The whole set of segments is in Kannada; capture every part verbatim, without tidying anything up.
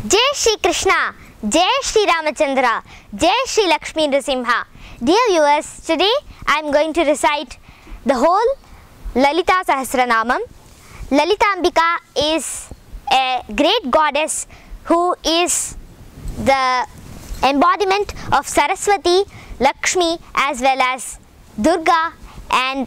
Jai Shri Krishna, Jai Shri Ramachandra, Jai Shri Lakshmi Nrsimha. Dear viewers, today I am going to recite the whole Lalita Sahasranamam. Lalitambika is a great goddess who is the embodiment of Saraswati, Lakshmi as well as Durga and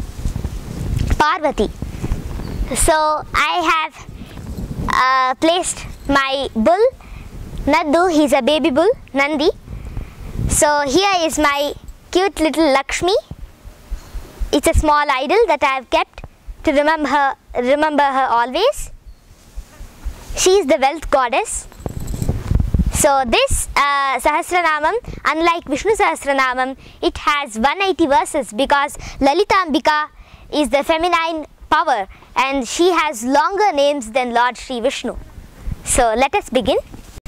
Parvati. So I have uh, placed my bull Naddu, he is a baby bull, Nandi. So here is my cute little Lakshmi. It's a small idol that I have kept to remember her, remember her always. She is the wealth goddess. So this uh, Sahasranamam, unlike Vishnu Sahasranamam, it has one hundred eighty verses because Lalitambika is the feminine power and she has longer names than Lord Shri Vishnu. So let us begin.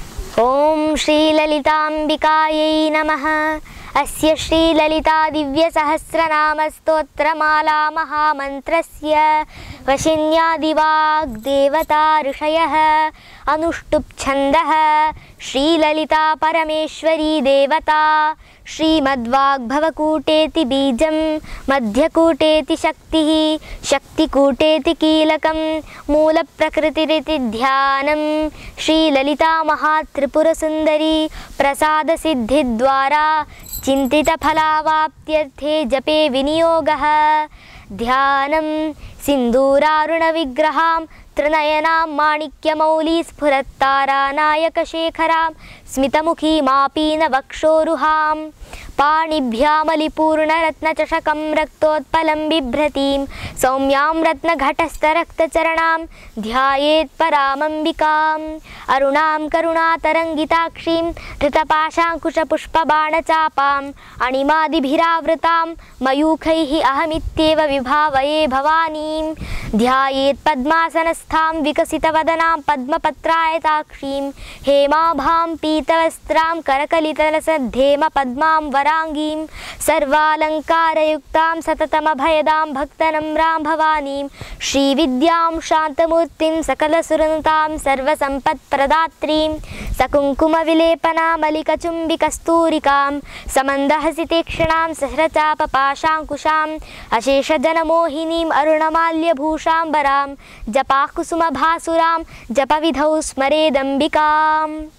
Om Shri Lalitambikayai Namaha. Asya Shri Lalita Divya Sahasranama Stotramala Mahamantrasya Vashinya Divag Devata Rishayah Anushtup Chandah Shri Lalita Parameshwari Devata Shri Madvag Bhavakuteti Bijam Madhyakuteti Shakti Shakti Kuteti Kilakam Mula Prakritiriti Dhyanam Shri Lalita Mahatripura Sundari Prasada Siddhi Dwara Chintita Phalavaptyarthe Jape Viniyogah Dhyanam Sinduraruna Vigraham Trinayanam Manikya Mauli Spurattara Nayaka Shekharam Smitamukhi Mapina Vakshoruham Panibhyamalipurna Ratna Chashakam Raktotpalam Bibhratim Saumyam Ratna Ghatastha Rakta Charanam Dhyayet Paramambikam Arunam Karuna Tarangitakshim Dritapashankusha Pushpa Bana Chapam Animadi Bhiravratam Mayukhaihi Ahamityeva Vibhavaye Bhavanim Dhyayet Padmasanastham Vikasita Vadanam Padma Patrayatakshim Hema Bham Pitavastram Karakalitalasadhema Padmam Varangim Sarvalankara Yuktam Satatama Bhayadam Bhaktanamram Bhavanim Shri Vidyam Shantamurtim Sakala Surantam Sarva Sampat Pradatrim Sakunkuma Vilepana Malika Chumbi Kasturikam Samandahasitekshanam Sahrachapa Pashankusham Ashesha Janamohinim Arunamalya Bhushambaram Japakusuma Bhasuram Japavidhau Smaredambikam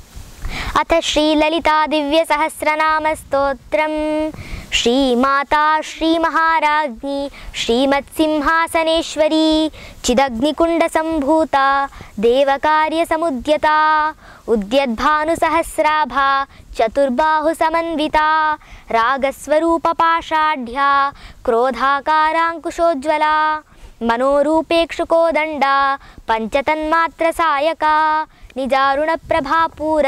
अथ श्री ललिता दिव्य सहस्रनाम स्तोत्रम् श्री माता श्री महाराज्ञी श्रीमत्सिंहासनेश्वरी चिदग्निकुंड संभूता देवकार्य समुद्यता उद्यद्भानु सहस्राभा चतुर्बाहु समन्विता रागस्वरूप पाषाढ्या क्रोधाकारांकुशोज्ज्वला मनोरूपेक्षुकोदंडा पंचतन्मात्र सायका निजारुण प्रभापूर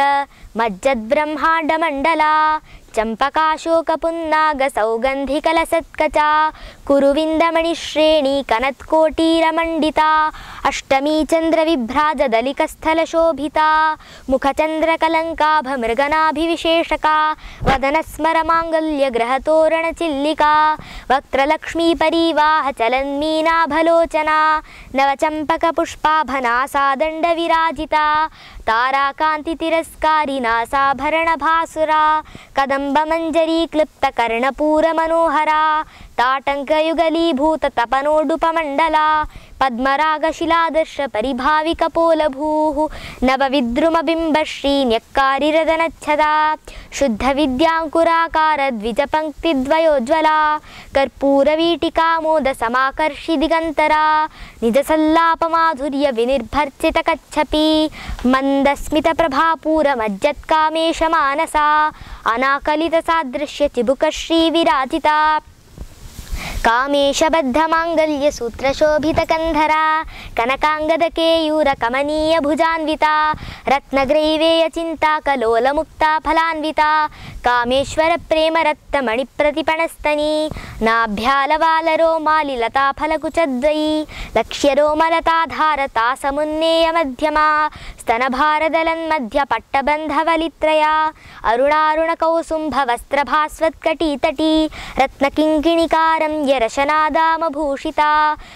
मज्जद्ब्रह्मांडमंडला चंपकाशोकपुन्नाग सौगंधिकलसत्कचा कुरुविंदमणिश्रेणी कनत्कोटीरमंडिता अष्टमी चंद्रविभ्राजदलिकस्थलशोभिता मुखचंद्रकलंकाभमृगनाभिविशेषका वदनस्मरमांगल्यग्रहतोरणचिल्लिका वक्त्रलक्ष्मीपरीवाह चलन्मीनाभलोचना नवचंपकपुष्पाभनासादण्डविराजिता ताराकान्तितिरस्कारी नासाभरणभासुरा कदम्बमञ्जरी क्लिप्तकर्णपूरमनोहरा ताटङ्कयुगलीभूत तपनोडुपमण्डला पद्मरागशिलादर्श परिभाविकपोलभूः नवविद्रुमबिम्बश्रीन्यक्कारिरदनच्छदा शुद्धविद्याङ्कुराकार द्विजपङ्क्तिद्वयोज्ज्वला कर्पूरवीटिकामोदसमाकर्षि दिगन्तरा निजसल्लापमाधुर्य विनिर्भर्चितकच्छपी मन्दस्मितप्रभापूरमज्जत्कामेशमानसा अनाकलितसादृश्य चिबुकश्रीविराजिता कामेशबद्धमाङ्गल्य सूत्रशोभितकन्धरा कनकाङ्गदकेयूरकमनीय भुजान्विता रत्नग्रैवेय चिन्ता कलोलमुक्ता फलान्विता कामेश्वर प्रेम रत्नमणिप्रतिपणस्तनी नाभ्यालवालरोमालिलता फलकुचद्वयी लक्ष्यरोमलता धारता समुन्नेय मध्यमा ಸ್ತನಭಾರದಲನ್ಮಧ್ಯ ಪಟ್ಟಬಂಧವಲಿತ್ರಯ ಅರುಣಾರುಣಕೌಸುಂಭವಸ್ತ್ರಭಾಸ್ವತ್ಕಟೀತಟೀ ರತ್ನಕಿಂಕಿಣಿಕಾರಂ ಯರಶನಾದಾಮಭೂಷಿತಾ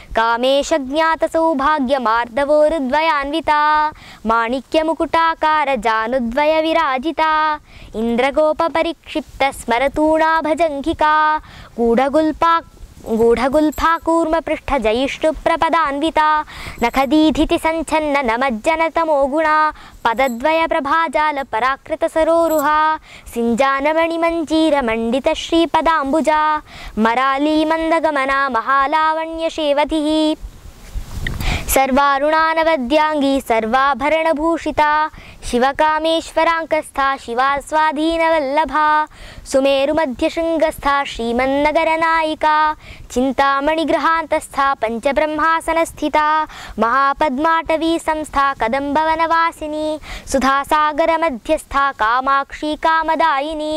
ಕಾಮೇಶಜ್ಞಾತಸೌಭಾಗ್ಯಮಾರ್ದವೋರುದ್ವಯಾನ್ವಿತಾ ಮಾಣಿಕ್ಯಮುಕುಟಾಕಾರ ಜಾನುದ್ವಯ ವಿರಾಜಿತಾ ಇಂದ್ರಗೋಪಪರಿಕ್ಷಿಪ್ತ ಸ್ಮರತೂಣಾಭಜಂಘಿಕಾ ಗೂಢಗುಲ್ಪಾ ಗೂಢಗುಲ್ಫಾಕೂರ್ಮಪೃಷ್ಠಜಯಿಷ್ಣುಪ್ರಪದಾನ್ವಿತಾ ನಖದೀಧಿತಿ ಸಂಚನ್ನ ನಮಜ್ಜನತಮೋ ಗುಣ ಪದದ್ವಯ ಪ್ರಭಾಜಾಲ ಪರಾಕೃತ ಸರೋರುಹಾ ಸಿಂಜಾನಮಣಿಮಂಜೀರ ಮಂಡಿತ ಶ್ರೀಪದಾಂಬುಜಾ ಮರಾಲೀ ಮಂದಗಮನ ಮಹಾಲಾವಣ್ಯ ಶೇವತಿ ಸರ್ವಾರುಣಾನವದ್ಯಾಂಗಿ ಸರ್ವಾಭರಣಭೂಷಿತಾ ಶಿವಕಾಮೇಶ್ವರಾಂಕಸ್ಥಾ ಶಿವಾ ಸ್ವಾಧೀನವಲ್ಲಭಾ ಸುಮೇರುಮಧ್ಯಶೃಂಗಸ್ಥಾ ಶ್ರೀಮನ್ನಗರನಾಯಿಕಾ ಚಿಂತಾಮಣಿಗೃಹಾಂತಸ್ಥಾ ಪಂಚಬ್ರಹ್ಮಾಸನಸ್ಥಿತಾ ಮಹಾಪದ್ಮಾಟವೀ ಸಂಸ್ಥಾ ಕದಂಬವನವಾಸಿನಿ ಸುಧಾಸಾಗರಮಧ್ಯಸ್ಥಾ ಕಾಮಾಕ್ಷಿ ಕಾಮದಾಯಿನಿ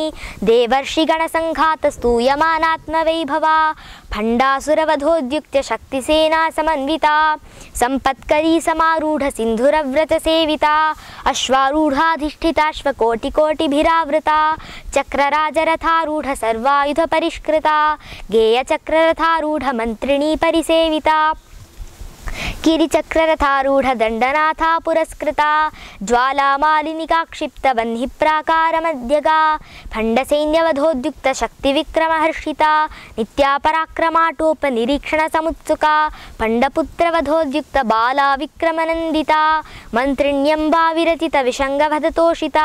ದೇವರ್ಷಿಗಣಸಂಘಾತಸ್ತೂಯಮಾನಾತ್ಮವೈಭವಾ ಭಂಡಾಸುರವಧೋದ್ಯುಕ್ತ ಶಕ್ತಿಸೇನಾ ಸಮನ್ವಿತಾ ಸಂಪತ್ಕರೀ ಸಮಾರೂಢ ಸಿಂಧುರವ್ರತ ಸೇವಿತಾ ಅಶ್ವಾರೂಢಾಧಿಷ್ಠಿತಾಶ್ವಕೋಟಿಕೋಟಿಭಿರಾವೃತಾ ಚಕ್ರರಾಜರಥಾರೂಢ ಸರ್ವಾಯುಧ ಪರಿಷ್ಕೃತಾ ಗೇಯಚಕ್ರರಥಾರೂಢ ಮಂತ್ರಿಣೀ ಪರಿಸೇವಿತಾ ಕಿರಿಚಕ್ರರಥಾರೂಢ ದಂಡನಾಥಾ ಪುರಸ್ಕೃತಾ ಜ್ವಾಲಾಮಾಲಿನಿಕಾಕ್ಷಿಪ್ತ ವನ್ಹಿಪ್ರಾಕಾರಮಧ್ಯಗಾ ಭಂಡಸೈನ್ಯವಧೋದ್ಯುಕ್ತ ಶಕ್ತಿವಿಕ್ರಮಹರ್ಷಿತಾ ನಿತ್ಯಾಪರಾಕ್ರಮಾಟೋಪನಿರೀಕ್ಷಣ ಸಮುತ್ಸುಕಾ ಪಂಡಪುತ್ರವಧೋದ್ಯುಕ್ತ ಬಾಲಾ ವಿಕ್ರಮನಂದಿತಾ ಮಂತ್ರಿಣ್ಯಂಬಾ ವಿರಚಿತ ವಿಷಂಗವಧತೋಷಿತಾ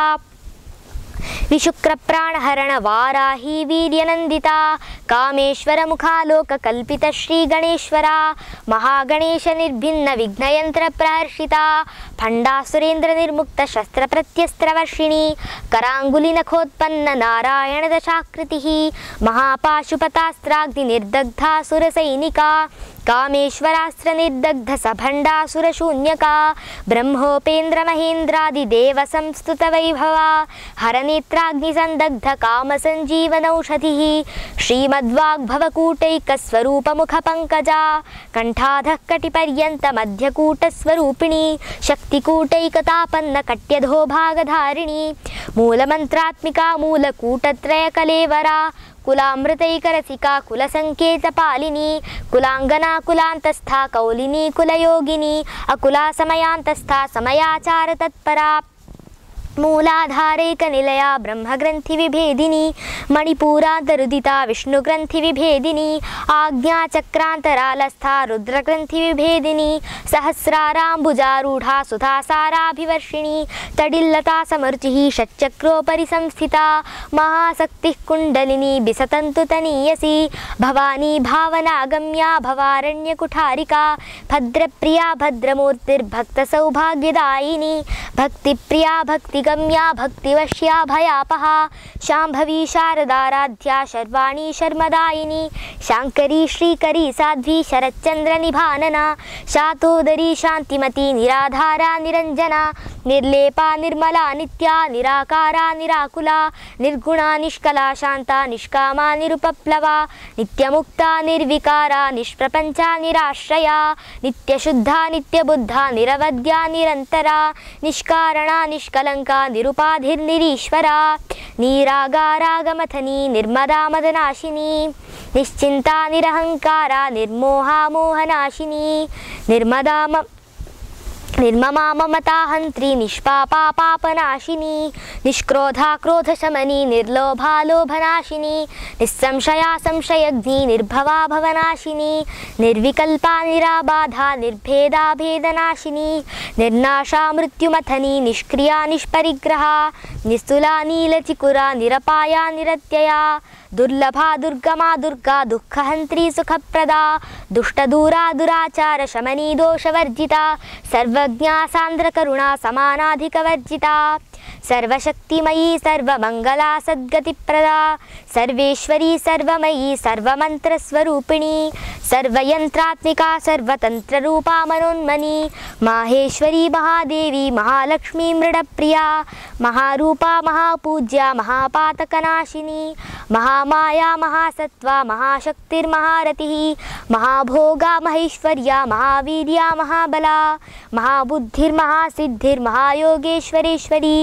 ವಿಶುಕ್ರಪ್ರಾಣಹರಣ ವಾರಾಹಿ ವೀರ್ಯನಂದಿತಾ ಕಾಮೇಶ್ವರ ಮುಖಾಲೋಕ ಕಲ್ಪಿತ ಶ್ರೀ ಗಣೇಶ್ವರ ಮಹಾಗಣೇಶ ನಿರ್ಭಿನ್ನ ವಿಘ್ನಯಂತ್ರ ಪ್ರಹರ್ಷಿತಾ ಭಂಡಾಸುರೇಂದ್ರ ನಿರ್ಮುಕ್ತ ಶಸ್ತ್ರ ಪ್ರತ್ಯಸ್ತ್ರವರ್ಷಿಣಿ ಕರಾಂಗುಲಿ ನಖೋತ್ಪನ್ನ ನಾರಾಯಣ ದಶಾಕೃತಿ ಮಹಾಪಾಶುಪತಾಸ್ತ್ರಾಗ್ನಿ ನಿರ್ದಗ್ಧಾ ಸುರಸೈನಿಕಾ ಕಾಮೇಶ್ವರಾಸ್ತ್ರ ನಿರ್ದಗ್ಧ ಸಭಂಡಾಸುರ ಶೂನ್ಯಕಾ ಬ್ರಹ್ಮೋಪೇಂದ್ರ ಮಹೇಂದ್ರಾದಿ ದೇವ ಸಂಸ್ತುತ ವೈಭವ ಹರನೇತ್ರಾಗ್ನಿ ಸಂದಗ್ಧ ಕಾಮ ಸಂಜೀವನೌಷಧಿ ಶ್ರೀಮದ್ವಾಗ್ಭವಕೂಟೈಕ ಸ್ವರೂಪ ಮುಖ ಪಂಕಜಾ ಕಂಠಾಧಃ ಕಟಿಪರ್ಯಂತ ಮಧ್ಯಕೂಟ ಸ್ವರೂಪಿಣಿ ಶಕ್ತಿಕೂಟೈಕತಾಪನ್ನ ಕಟ್ಯಧೋ ಭಾಗಧಾರಿಣಿ ಮೂಲಮಂತ್ರಾತ್ಮಿಕಾ ಮೂಲಕೂಟತ್ರಯ ಕಲೇವರ ಕುಲಾಮೃತೈಕರಸಿಕಾ ಕುಲಸಂಕೇತ ಪಾಲಿನಿ ಕುಲಾಂಗನಾ ಕುಲಾಂತಸ್ಥಾ ಕೌಲಿನಿ ಕುಲಯೋಗಿನಿ ಅಕುಲಾ ಸಮಯಾಂತಸ್ಥಾ ಸಮಯಾಚಾರ ತತ್ಪರಾ ಮೂಲಾಧಾರೈಕ ನಿಲಯ ಬ್ರಹ್ಮಗ್ರಂಥಿ ವಿಭೇದಿನಿ ಮಣಿಪೂರಾಂತರುದಿತಾ ವಿಷ್ಣುಗ್ರಂಥಿ ವಿಭೇದಿನಿ ಆಜ್ಞಾಚಕ್ರಾಂತರಾಲಸ್ಥಾ ರುದ್ರಗ್ರಂಥಿ ವಿಭೇದಿನಿ ಸಹಸ್ರಾರಾಂಬುಜಾರೂಢಾ ಸುಧಾಸಾರಾಭಿವರ್ಷಿಣಿ ತಡಿಲ್ಲತಾ ಸಮರುಚಿ ಷಟ್ಚಕ್ರೋಪರಿ ಸಂಸ್ಥಿತಾ ಮಹಾಸಕ್ತಿಃ ಕುಂಡಲಿನಿ ಬಿಸತಂತು ತನೀಯಸಿ ಭವಾನಿ ಭಾವನಾಗಮ್ಯಾ ಭವಾರಣ್ಯಕುಠಾರಿಕಾ ಭದ್ರಪ್ರಿಯಾ ಭದ್ರಮೂರ್ತಿರ್ಭಕ್ತ ಸೌಭಾಗ್ಯದಾಯಿನಿ ಭಕ್ತಿಪ್ರಿಯಾ ಭಕ್ತಿ ಗಮ್ಯಾ ಭಕ್ತಿವಶ್ಯಾ ಭಯಾಪಹಾ ಶಾಂಭವಿ ಶಾರದಾರಾಧ್ಯ ಶರ್ವಾಣಿ ಶರ್ಮದಾಯಿನಿ ಶಾಂಕರಿ ಶ್ರೀಕರಿ ಸಾಧ್ವಿ ಶರಚ್ಚಂದ್ರ ನಿಭಾನನ ಶಾತೋದರಿ ಶಾಂತಿಮತಿ ನಿರಾಧಾರ ನಿರಂಜನ ನಿರ್ಲೇಪಾ ನಿರ್ಮಲಾ ನಿತ್ಯ ನಿರಾಕಾರ ನಿರಾಕುಲ ನಿರ್ಗುಣ ನಿಷ್ಕಲಾ ಶಾಂತ ನಿಷ್ಕಾಮ ನಿರುಪಪ್ಲವ ನಿತ್ಯಮುಕ್ತ ನಿರ್ವಿಕಾರ ನಿಷ್ಪ್ರಪಂಚ ನಿರಾಶ್ರಯ ನಿತ್ಯಶುದ್ಧ ನಿತ್ಯಬುದ್ಧ ನಿರವದ್ಯ ನಿರಂತರ ನಿಷ್ಕಾರಣ ನಿಷ್ಕಲಂಕ ನಿರುಪಾಧಿರ್ನಿರೀಶ್ವರ ನೀರಾಗಾರಾಗಮಥನಿ ನಿರ್ಮದಾ ಮದನಾಶಿನಿ ನಿಶ್ಚಿಂತಾ ನಿರಹಂಕಾರ ನಿರ್ಮೋಹಾ ಮೋಹನಾಶಿನಿ ನಿರ್ಮದಾ ಮ ನಿರ್ಮಮಾ ಮಮತಾ ಹಂತ್ರಿ ನಿಷ್ಪಾಪಾ ಪಾಪನಾಶಿನಿ ನಿಷ್ಕ್ರೋಧಾ ಕ್ರೋಧಶಮನಿ ನಿರ್ಲೋಭಾ ಲೋಭನಾಶಿನಿ ನಿಸ್ಸಂಶಯಾ ಸಂಶಯಗ್ನಿ ನಿರ್ಭವಾ ಭವನಾಶಿನಿ ನಿರ್ವಿಕಲ್ಪಾ ನಿರಾಬಾಧಾ ನಿರ್ಭೇದಾ ಭೇದನಾಶಿನಿ ನಿರ್ನಾಶಾ ಮೃತ್ಯುಮಥನಿ ನಿಷ್ಕ್ರಿಯಾ ನಿಷ್ಪರಿಗ್ರಹ ನಿಸ್ತುಲಾ ನೀಲಚಿಕುರಾ ನಿರಪಾಯಾ ನಿರತ್ಯಯಾ ದುರ್ಲಭಾ ದುರ್ಗಮಾ ದುರ್ಗಾ ದುಃಖಹಂತ್ರಿ ಸುಖಪ್ರದಾ ದುಷ್ಟದೂರಾ ದುರಾಚಾರ ಶಮನಿ ದೋಷವರ್ಜಿತಾ ಸರ್ವಜ್ಞಾ ಸಾಂದ್ರಕರುಣಾ ಸಮಾನಾಧಿಕವರ್ಜಿತಾ सर्वशक्तिमयी सर्वमङ्गला सद्गतिप्रदा सर्वेश्वरी सर्वमयी सर्वमन्त्रस्वरूपिणी सर्वयन्त्रात्मिका सर्वतन्त्ररूपा मनोन्मनी माहेश्वरी महादेवी महालक्ष्मी मृडप्रिया महारूपा महापूज्या महापातकनाशिनी महामाया महासत्त्वा महाशक्तिर्महारतिः महाभोगा महेश्वर्या महावीर्या महाबला महाबुद्धिर्महासिद्धिर्महायोगेश्वरेश्वरी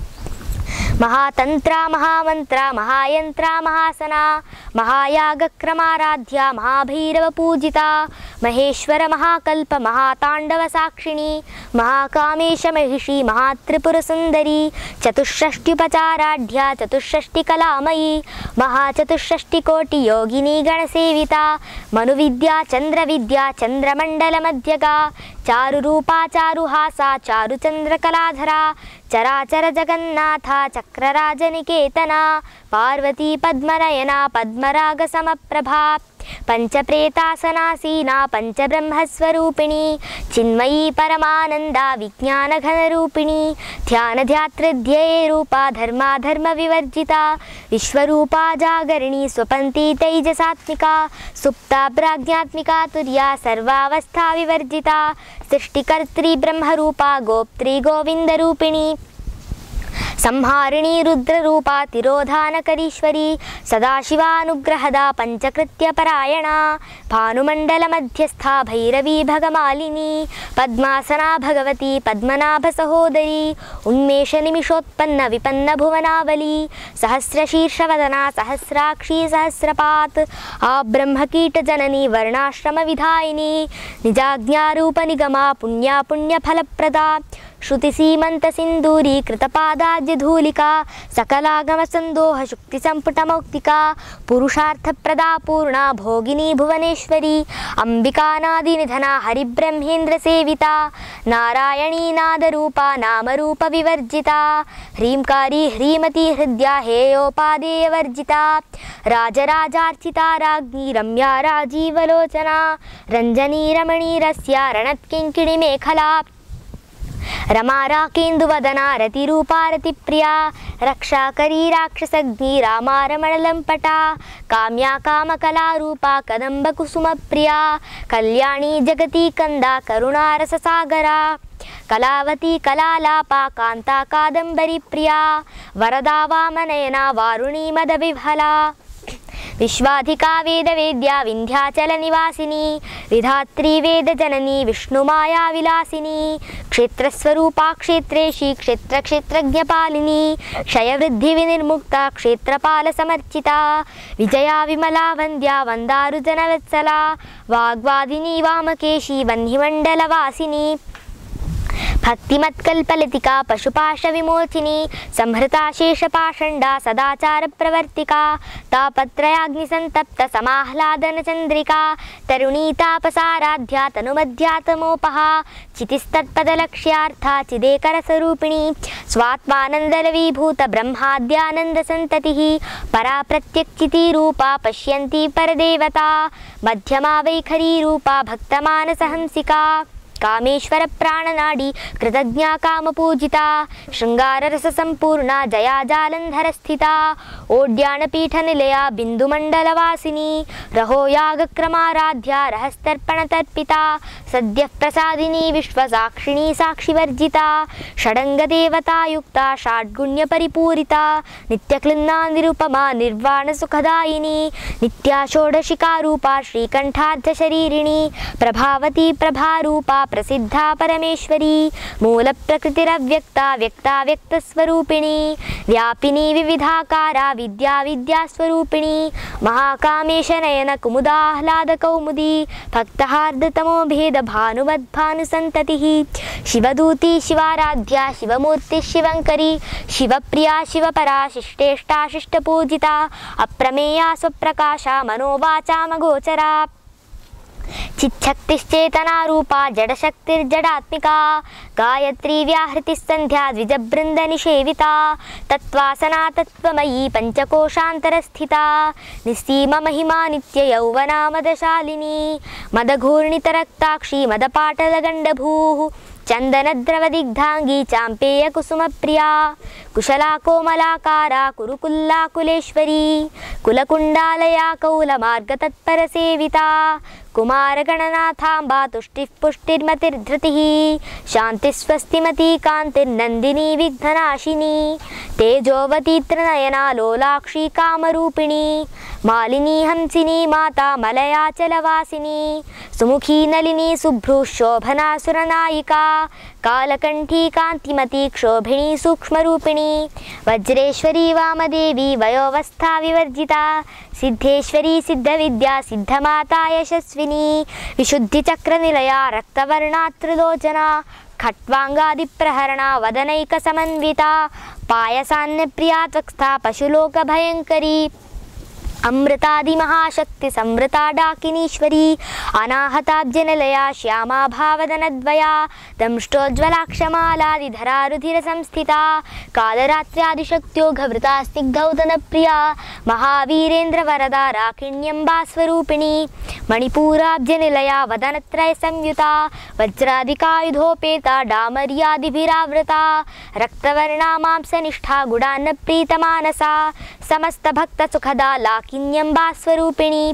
महातंत्रा महामंत्रा महायंत्रा महासना महायागक्रमाराध्या महाभैरवपूजिता महेश्वर महाकल्प महातांडव साक्षिणी महाकामेश महिषी महात्रिपुरसुंदरी चतुष्षष्ट्युपचाराढ्या चतुष्षष्टिकलामयी महाचतुष्षष्टिकोटियोगिनी गणसेविता मनुविद्या चंद्रविद्या चंद्रमंडलमध्यगा चारुरूपा चारुहासा चारुचंद्रकलाधरा चराचर जगन्नाथा चक्रराजनिकेतना पार्वती पद्मनयना पद्मरागसमप्रभा पंचप्रेतासनासीना पंचब्रह्मस्वरूपिणी चिन्मयी परमानंदा विज्ञानघनरूपिणी ध्यानध्यातृध्यये रूपा धर्माधर्मविवर्जिता विश्वरूपा जागरिणी स्वपन्ती तैजसात्मिका सुप्ता प्राज्ञात्मिका तुर्या सर्वावस्था विवर्जिता सृष्टिकर्त्री ब्रह्मरूपा गोप्त्री गोविंदरूपिणी संहारिणी रुद्ररूपा तिरोधानकरीश्वरी सदाशिवानुग्रहदा पंचकृत्यपरायणा भानुमण्डलमध्यस्था भैरवी भगमालिनी पद्मासना भगवती पद्मनाभसहोदरी उन्मेषनिमिषोत्पन्न विपन्न भुवनावली सहस्रशीर्षवदना सहस्राक्षी सहस्रपात् आब्रह्मकीटजननी वर्णाश्रमविधायिनी निजाज्ञारूपनिगमा पुण्या पुण्यफलप्रदा श्रुतिसीमन्तसिन्दूरी कृतपादाद्यधूलिका सकलागमसन्दोह शुक्तिसम्पुटमौक्तिका पुरुषार्थप्रदा पूर्णा भोगिनी भुवनेश्वरी अम्बिकानादिनिधना हरिब्रह्मेन्द्रसेविता नारायणी नादरूपा नामरूपविवर्जिता ह्रींकारी ह्रीमती हृद्या हेयोपादेयवर्जिता राजराजार्चिता राज्ञी रम्या राजीवलोचना रञ्जनी रमणी रस्या रणत्किङ्किणिमेखला रमा राकेन्दुवदना रतिरूपा रतिप्रिया रक्षाकरी राक्षसग्नी रामा रमणलम्पटा काम्या कामकलारूपा कदम्बकुसुमप्रिया कल्याणी जगती कंदा करुणारससागरा कलावती कलालापा कांता कादम्बरी प्रिया वरदा वामनयना वारुणी मदविह्वला विश्वाधिका वेदवेद्या विन्ध्याचलनिवासिनी विधात्री वेदजननी विष्णुमाया विलासिनी क्षेत्रस्वरूपा क्षेत्रेशी क्षेत्रक्षेत्रज्ञपालिनी क्षयवृद्धिविनिर्मुक्ता क्षेत्रपालसमर्चिता विजया विमला वन्द्या वन्दारुजनवत्सला वाग्वादिनी वामकेशी वह्निमण्डलवासिनी भक्तिमत्कल्पलतिका पशुपाशविमोचिनी संहृता शेषपाषण्डा सदाचारप्रवर्तिका तापत्रयाग्निसन्तप्त समाह्लादनचन्द्रिका तरुणी तापसाराध्या तनुमध्यातमोपहा चितिस्तत्पदलक्ष्यार्था चिदेकरस्वरूपिणी स्वात्मानन्दलवीभूत ब्रह्माद्यानन्दसन्ततिः परा प्रत्यक्चितिरूपा पश्यन्ती परदेवता मध्यमा वैखरी रूपा भक्तमानसहंसिका कामेश्वर प्राणनाडी कृतज्ञा कामपूजिता शृंगाररस संपूर्णा जया जालंधर स्थिता ओड्यानपीठनिलया बिंदुमंडलवासिनी रहो यागक्रमाराध्या रहस्तर्पणतर्पिता सद्यः प्रसादिनी विश्वसाक्षिणी साक्षिवर्जिता षडंगदेवतायुक्ता षाड्गुण्यपरिपूरिता नित्यक्लिन्ना निरुपमा निर्वाणसुखदायिनी नित्या षोडशिकारूपा श्रीकंठार्धशरीरिणी प्रभावती प्रभारूपा प्रसिद्धा परमेश्वरी मूल प्रकृतिरव्यक्ता व्यक्ता व्यक्तस्वरूपिणी व्यापिनी विविधाकारा विद्या विद्यास्वरूपिणी महाकामेश नयन कुमुदाह्लाद कौमुदी भक्तहार्दतमो भेद भानुवद्भानुसन्ततिः शिवदूती शिवाराध्या शिवमूर्ति शिवंकरी शिवप्रिया शिवपरा शिष्टेष्टा शिष्टपूजिता अप्रमेया स्वप्रकाशा मनोवाचामगोचरा चिच्छक्तिश्चेतना रूपा जडशक्तिर्जडात्मिका गायत्री व्याहृतिः संध्या द्विजबृंद निषेविता तत्त्वासना तत्त्वमयी पंचकोशान्तरस्थिता निस्सीम महिमा नित्य यौवना मदशालिनी मदघूर्णितरक्ताक्षी मदपाटलगण्डभूः चन्दनद्रवदिग्धाङ्गी चाम्पेयकुसुमप्रिया कुशला कोमलाकारा कुरुकुल्ला कुलेश्वरी कुलकुण्डालया कौलमार्गतत्परसेविता कुमारगणनाथाम्बा तुष्टिः पुष्टिर्मतिर्धृतिः शान्तिस्वस्तिमती कान्तिर्नन्दिनी विघ्ननाशिनी तेजोवती त्रिनयना लोलाक्षी कामरूपिणी मालिनी हंसिनी माता मलयाचलवासिनी सुमुखी नलिनी शुभ्रूः शोभना सुरनायिका कालकण्ठी कान्तिमती क्षोभिणी सूक्ष्मरूपिणी वज्रेश्वरी वामदेवी वयोवस्था विवर्जिता सिद्धेश्वरी सिद्धविद्या सिद्धमाता यशस्विनी विशुद्धिचक्रनिलया रक्तवर्णा त्रिलोचना खट्वाङ्गादिप्रहरणा वदनैकसमन्विता पायसान्नप्रिया त्वक्स्था पशुलोकभयङ्करी अमृतादिमहाशक्ति संवृता डाकिनीश्वरी अनाहताब्जनिलया श्यामा भावदनद्वया दंष्टोज्ज्वलाक्षमालादिधरा रुधिरसंस्थिता कालरात्र्यादिशक्त्योघवृता स्निग्धौदनप्रिया महावीरेन्द्रवरदा राकिण्यम्बास्वरूपिणी मणिपूराब्जनिलया वदनत्रयसंयुता वज्रादिकायुधोपेता डामर्यादिभिरावृता रक्तवर्णा मांसनिष्ठा गुडान्नप्रीतमानसा समस्तभक्तसुखदा लाकिन्यम्बास्वरूपिणी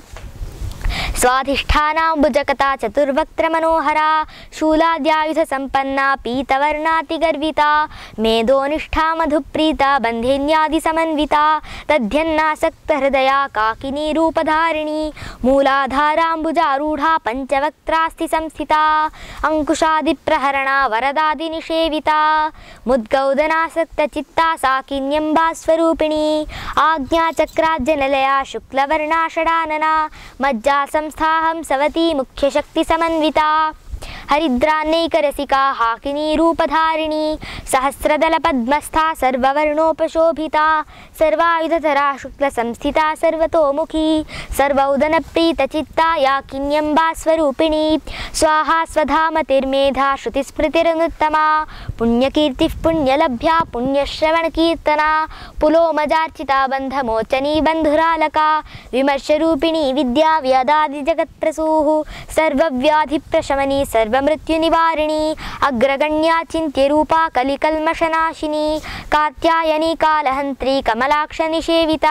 स्वाधिष्ठानाम्बुजकता चतुर्वक्त्रमनोहरा शूलाद्यायुधसम्पन्ना पीतवर्णातिगर्विता मेधोनिष्ठा मधुप्रीता बन्धिन्यादिसमन्विता तद्ध्यन्नासक्तहृदया काकिनी रूपधारिणी मूलाधाराम्बुजारूढा पञ्चवक्त्रास्ति संस्थिता अङ्कुशादिप्रहरणा वरदादिनिषेविता मुद्गौदनासक्तचित्ता साकिन्यम्बास्वरूपिणी आज्ञाचक्राज्यनिलया शुक्लवर्णा षडानना मज्जा संस्थाहं सवती मुख्यशक्तिसमन्विता हरिद्रान्नैकरसिका हाकिनी रूपधारिणी सहस्रदलपद्मस्था सर्ववर्णोपशोभिता सर्वायुधधरा शुक्लसंस्थिता सर्वतोमुखी सर्वौदनप्रीतचित्ता याकिन्यम्बास्वरूपिणी स्वाहा स्वधामतिर्मेधा श्रुतिस्मृतिरनुत्तमा पुण्यकीर्तिः पुण्यलभ्या पुण्यश्रवणकीर्तना पुलोमजार्चिता बन्धमोचनी बन्धुरालका विमर्शरूपिणी विद्या व्यादादिजगत्प्रसूः सर्वव्याधिप्रशमनी सर्वमृत्युनिवारिणी अग्रगण्या चिन्त्यरूपा कलिकल्मषनाशिनी कात्यायनी कालहन्त्री कमलाक्षनिषेविता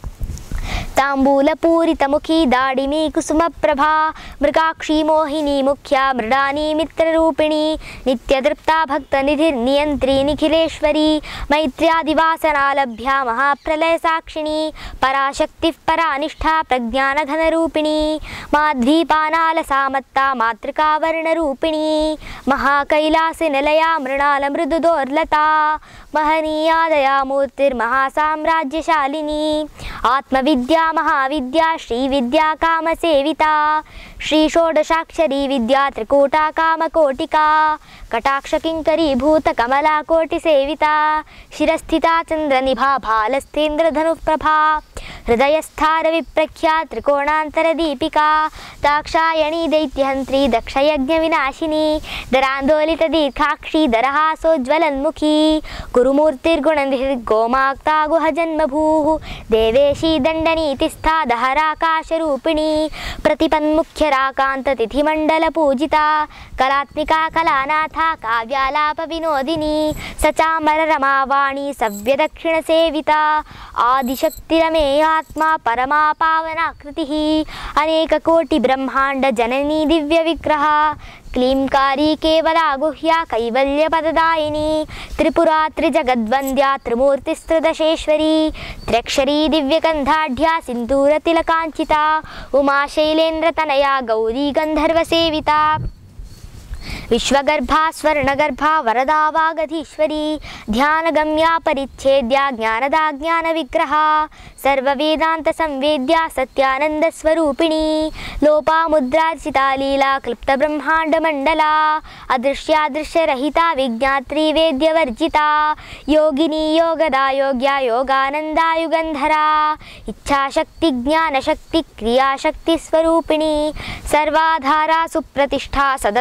ताम्बूलपूरितमुखी दाडिमी कुसुमप्रभा मृगाक्षी मोहिनी मुख्या मृडानी मित्ररूपिणी नित्यतृप्ता भक्तनिधिर्नियन्त्री निखिलेश्वरी मैत्र्यादिवासनालभ्या महाप्रलयसाक्षिणी पराशक्तिः परानिष्ठा प्रज्ञानघनरूपिणी माध्वीपानालसामत्ता मातृकावर्णरूपिणी महाकैलासनिलया मृणालमृदुदोर्लता महनीया दयामूर्तिर्महासाम्राज्यशालिनी आत्मविद्या महाविद्या श्रीविद्या कामसेविता श्रीषोडशाक्षरी विद्या त्रिकूटा कामकोटिका कटाक्षकिङ्करीभूतकमलाकोटिसेविता शिरस्थिता चन्द्रनिभा भालस्तेन्द्रधनुःप्रभा हृदयस्थारविप्रख्या त्रिकोणान्तरदीपिका दाक्षायणी दैत्यहन्त्री दक्षयज्ञविनाशिनी दरान्दोलितदीर्घाक्षी दरहासोज्ज्वलन्मुखी गुरुमूर्तिर्गुणनिधिर्गोमाक्ता गुहजन्मभूः देवेशी दण्डनीतिस्था दहराकाशरूपिणी प्रतिपन्मुख्यराकान्ततिथिमण्डलपूजिता कलात्मिका कलानाथा काव्यालापविनोदिनी सचामररमावाणी सव्यदक्षिणसेविता आदिशक्तिरमेयात्मा परमा पावनाकृतिः अनेककोटिब्रह्माण्डजननी दिव्यविग्रहा क्लींकारी केवला गुह्या कैवल्यपददायिनी त्रिपुरा त्रिजगद्वन्द्या त्रिमूर्तिस्त्रिदशेश्वरी त्र्यक्षरी दिव्यगन्धाढ्या सिन्दूरतिलकाञ्चिता उमाशैलेन्द्रतनया गौरी गन्धर्वसेविता विश्वगर्भा स्वर्णगर्भा वरदा वागधीश्वरी ध्यानगम्या परिच्छेद्या ज्ञानदा ज्ञानविग्रहा सर्ववेदान्तसंवेद्या सत्यानन्दस्वरूपिणी लोपामुद्रार्चिता लीला क्लिप्तब्रह्माण्डमण्डला अदृश्यादृश्यरहिता विज्ञात्री वेद्यवर्जिता योगिनी योगदा योग्या योगानन्दा युगन्धरा इच्छाशक्ति ज्ञानशक्ति क्रियाशक्तिस्वरूपिणी सर्वाधारा सुप्रतिष्ठा सदसद्रूप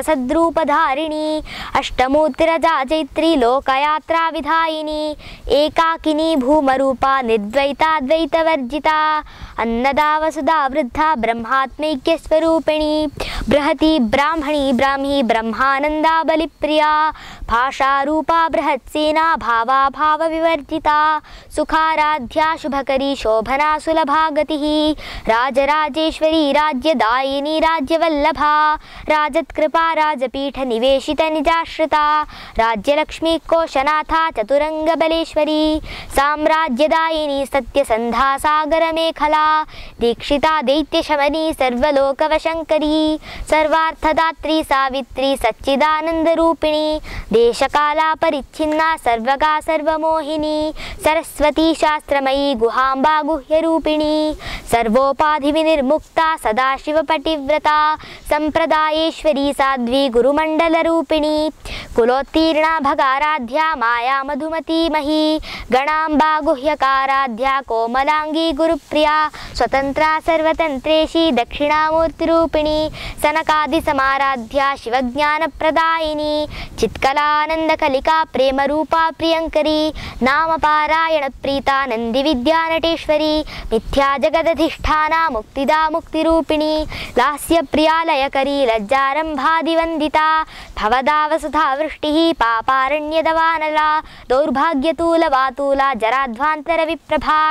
रूपधारिणी अष्टमूर्तिरजा चैत्री लोकयात्रा विधायिनी एकाकिनी भूमरूपा निर्द्वैताद्वैतवर्जिता अन्नदा वसुधा वृद्धा ब्रह्मात्मैक्यस्वरूपिणी बृहती ब्राह्मणी ब्राह्मी ब्रह्मानंदा बलिप्रिया भाषारूपा बृहत्सेना भावा भाव विवर्जिता सुखाराध्या शुभकरी शोभना सुलभा गतिः राजराजेश्वरी राज्यदायिनी राज्यवल्लभा राजत्कृपा राजपीठ निवेशित निजाश्रिता राज्यलक्ष्मी कोशनाथा चतुरंगबलेश्वरी साम्राज्यदायिनी सत्यसंधा सागरमेखला दीक्षिता दैत्यशमनी सर्वलोकवशंकरी सर्वार्थदात्री सावित्री सच्चिदानंदरूपिणी देशकाला परिच्छिन्ना सर्वगा सर्वमोहिनी सरस्वती शास्त्रमयी गुहाम्बा गुह्यरूपिणी सर्वोपाधिविनिर्मुक्ता सदाशिवपटिव्रता संप्रदायेश्वरी साध्वी गुरुमण्डलरूपिणी कुलोत्तीर्णा भगाराध्या माया मधुमती मही गणाम्बा गुह्यकाराध्या कोमलांगी गुरुप्रिया स्वतंत्रा सर्वतंत्रेशी दक्षिणामूर्तिरूपिणी सनकादिसमाराध्या शिवज्ञानप्रदायिनी चित्कलानन्दकलिका प्रेमरूपा प्रियङ्करी नामपारायणप्रीता नन्दिविद्यानटेश्वरी मिथ्या जगदधिष्ठाना मुक्तिदा मुक्तिरूपिणी लास्यप्रियालयकरी लज्जारम्भादिवन्दिता भवदा वसुधा वृष्टिः पापारण्यदवानला दौर्भाग्यतूलवातूला जराध्वान्तरविप्रभा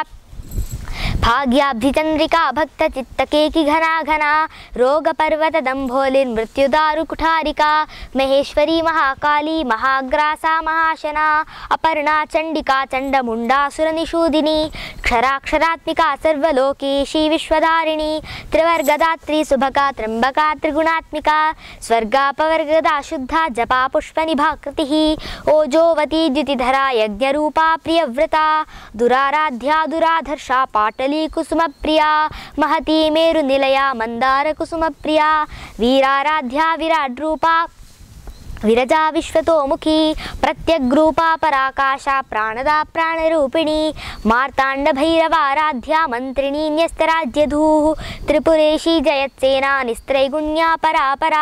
भाग्याब्धिचंद्रिका भक्त चित्तकेकी घना घना रोग पर्वत दंभोलिर्मृत्युदारु कुठारिका महेश्वरी महाकाली महाग्रासा महाशना अपर्णा चंडिका चंडमुंडासुरनिषूदिनी क्षराक्षरात्मिका सर्वलोकेशी विश्वधारिणी त्रिवर्गदात्री सुभगा त्र्यंबका त्रिगुणात्मिका स्वर्गापवर्गदा शुद्धा जपा पुष्पनिभाकृतिः ओजोवती द्युतिधरा यज्ञरूपा प्रियव्रता दुराराध्या दुराधर्षा पाटली कुसुमप्रिया महती मेरुनिलया मंदारकुसुमप्रिया वीराराध्या विराड्रूपा विरजा विश्वतोमुखी प्रत्यग्रूपा पराकाशा प्राणदा प्राणरूपिणी मार्ताण्डभैरवाराध्या मन्त्रिणी न्यस्तराज्यधूः त्रिपुरेशी जयत्सेना निस्त्रैगुण्या परापरा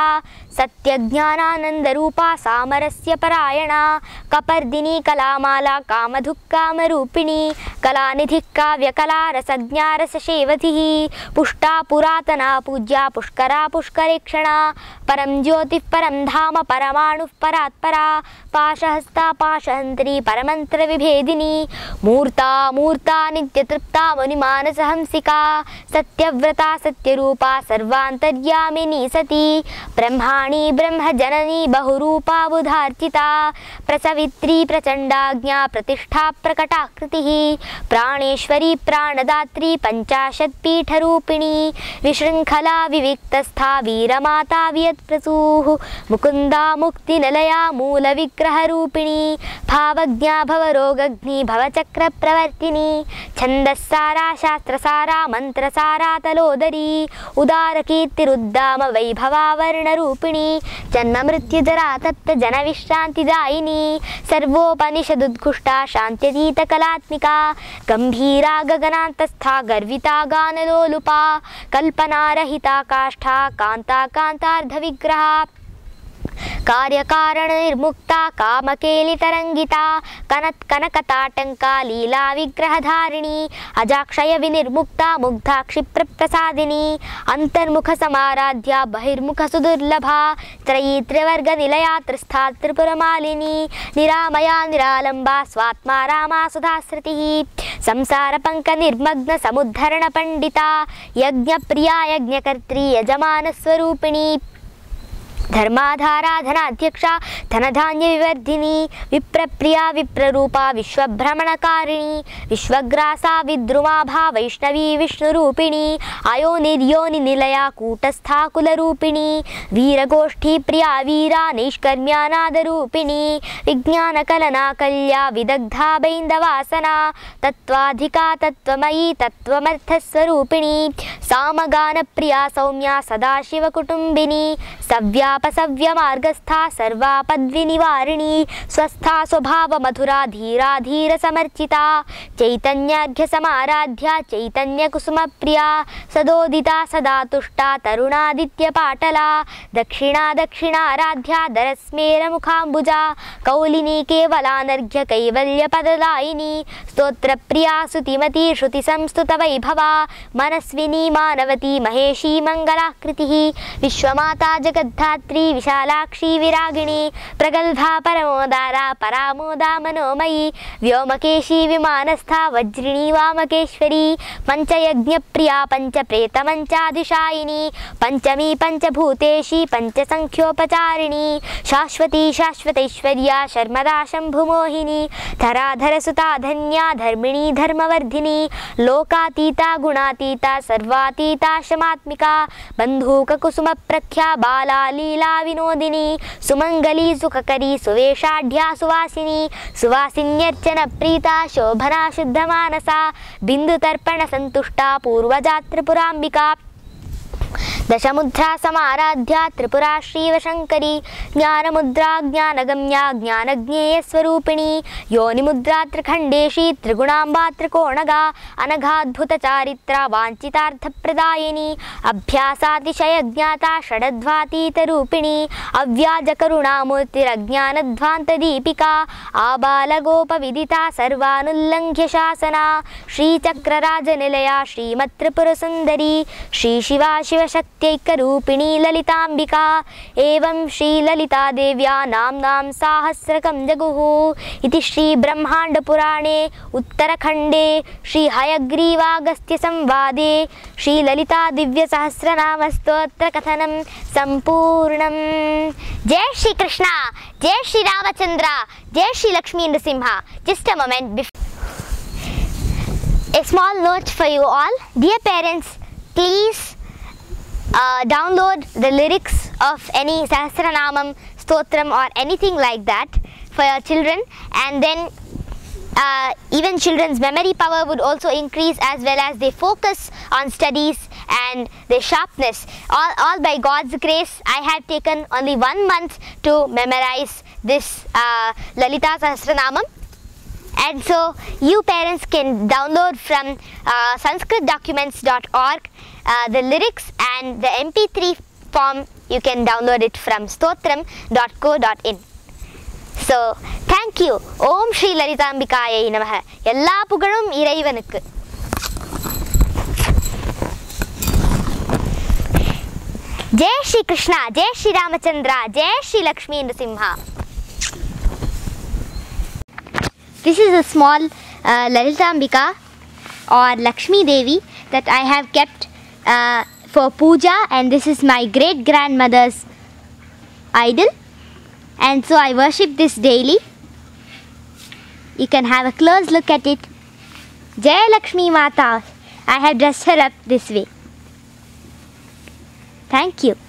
सत्यज्ञानानन्दरूपा सामरस्य परायणा कपर्दिनी कलामाला कामधुक्कामरूपिणी कलानिधिः काव्यकला रसज्ञा रससेवधिः पुष्टा पुरातना पूज्या पुष्करा पुष्करेक्षणा परं ज्योतिः परं धाम परमाणुः परात्परा पाशहस्ता पाशहन्त्री परमन्त्रविभेदिनी मूर्ता मूर्ता नित्यतृप्ता मुनिमानसहंसिका सत्यव्रता सत्यरूपा सर्वान्तर्यामिनी सती ब्रह्माणी ब्रह्मजननी बहुरूपा बुधार्चिता प्रसवित्री प्रचण्डाज्ञा प्रतिष्ठा प्रकटाकृतिः प्राणेश्वरी प्राणदात्री पञ्चाशत्पीठरूपिणी विशृङ्खला विविक्तस्था वीरमाता वियत्प्रसूः मुकुन्दा मुक्तिनिलया मूलविग्रहरूपिणी भावज्ञा भवरोगग्नि भवचक्रप्रवर्तिनी छन्दस्सारा शास्त्रसारा मन्त्रसारा तलोदरी उदारकीर्तिरुद्दाम वैभवावर्णरूपिणी जन्ममृत्युजरा तप्त जनविश्रान्तिदायिनी सर्वोपनिषदुद्घुष्टा शान्त्यतीतकलात्मिका गम्भीरा गगनान्तस्था गर्विता गानलोलुपा कल्पनारहिता काष्ठा कान्ता कान्तार्धविग्रहा कार्यकारण निर्मुक्ता कामकेलितरंगिता कनत् कनकताटंका लीला विग्रहधारिणी अजाक्षय विनिर्मुक्ता मुग्धा क्षिप्रप्रसादिनी अंतर्मुख समाराध्या बहिर्मुख सुदुर्लभा त्रयी त्रिवर्ग निलया त्रिस्था त्रिपुरमालिनी निरामया निरालंबा स्वात्मा रामा सुधाश्रुतिः संसार पंक निर्मग्न समुद्धरण पंडिता यज्ञ प्रिया यज्ञकर्त्री यजमान स्वरूपिणी धर्माधारा धनाध्यक्षा धनधान्य विवर्धिनी विप्रप्रिया विप्ररूपा विश्वभ्रमणकारिणी विश्वग्रासा विद्रुमाभा वैष्णवी विष्णुरूपिणी अयोनिर्योनि निलया कूटस्था कुलरूपिणी वीरगोष्ठी प्रिया वीरा नैष्कर्म्यानादरूपिणी विज्ञानकलना कल्या विदग्धा बैन्दवासना तत्त्वाधिका तत्त्वमयी तत्त्वमर्थस्वरूपिणी सामगानप्रिया सौम्या सदाशिवकुटुम्बिनी सव्या सर्वापसव्य मार्गस्था सर्वापद्विनिवारिणी स्वस्था स्वभाव मधुरा धीरा धीर समर्चिता चैतन्यार्घ्य समाराध्या चैतन्य कुसुम प्रिया सदोदिता सदा तुष्टा तरुणादित्य पाटला दक्षिणा दक्षिणाराध्या दरस्मेर मुखाम्बुजा कौलिनी केवलानर्घ्य कैवल्य पददायिनी स्तोत्र प्रिया सुतिमती श्रुति संस्तुत वैभवा मनस्विनी मानवती महेशी मंगलाकृतिः विश्वमाता जगद्धात्री विशालाक्षी विरागिणी प्रगल्भा परमोदारा परामोदा मनोमयी व्योमकेशी विमानस्था वज्रिणी वामकेश्वरी पंचयज्ञप्रिया पंचप्रेतमंचादिशायिनी पंचमी पंचभूतेशी पंचसंख्योपचारिणी शाश्वती शाश्वतैश्वर्या शर्मदा शंभुमोहिनी धराधरसुता धन्या धर्मिणी धर्मवर्धिनी लोकातीता गुणातीता सर्वातीता शमात्मिका बंधूककुसुम प्रख्या बाला लीला विनोदिनी सुमंगली सुखकरी सुवेशाढ्या सुवासिनी सुवासिन्यर्चन प्रीता शोभना शुद्धमानसा बिंदुतर्पण संतुष्टा पूर्वजा त्रिपुराम्बिका दशमुद्रा समाराध्या त्रिपुरा श्रीवशंकरी ज्ञानमुद्रा ज्ञानगम्या ज्ञानज्ञेयस्वरूपिणी योनिमुद्रा त्रिखंडेशी त्रिगुणाम्बा त्रिकोणगा अनघाद्भुतचारित्रा वाञ्छितार्थप्रदायिनी अभ्यासातिशयज्ञाता षडध्वातीतरूपिणी अव्याजकरुणामूर्तिरज्ञानध्वान्तदीपिका आबालगोपविदिता सर्वानुल्लङ्घ्य शासना श्रीचक्रराजनिलया श्रीमत्त्रिपुरसुन्दरी श्रीशिवा शिवशक्त्यैकरूपिणी ललिताम्बिका एवं श्रीललिता देव्या नाम्नां साहस्रकं जगुः इति श्रीब्रह्माण्डपुराणे उत्तरखण्डे श्रीहयग्रीवागस्त्यसंवादे श्रीललिता दिव्यसहस्रनामस्तोत्रकथनं सम्पूर्णम्। जय श्री कृष्ण, जय श्री रामचंद्र, जय Shri Lakshmi Nrisimha. Just a moment before. A small note for you all. Dear parents, please Uh, download the lyrics of any Sahasranamam, Stotram or anything like that for your children, and then uh, even children's memory power would also increase, as well as their focus on studies and their sharpness. All, all by God's grace, I have taken only one month to memorize this uh, Lalita Sahasranamam. And so you parents can download from uh, sanskrit documents dot org uh, the lyrics, and the M P three form you can download it from stotram dot co dot in. So thank you. Om Shri Lalitambikayai Namaha. Ella pugalum iraivanukku. Jai Shri Krishna, Jai Shri Ramachandra, Jai Shri Lakshmi Nrsimha. This is a small uh, Lalitambika or Lakshmi Devi that I have kept uh, for puja, and this is my great grandmother's idol, and so I worship this daily. You can have a close look at it. Jai Lakshmi Mata. I have dressed her up this way. Thank you.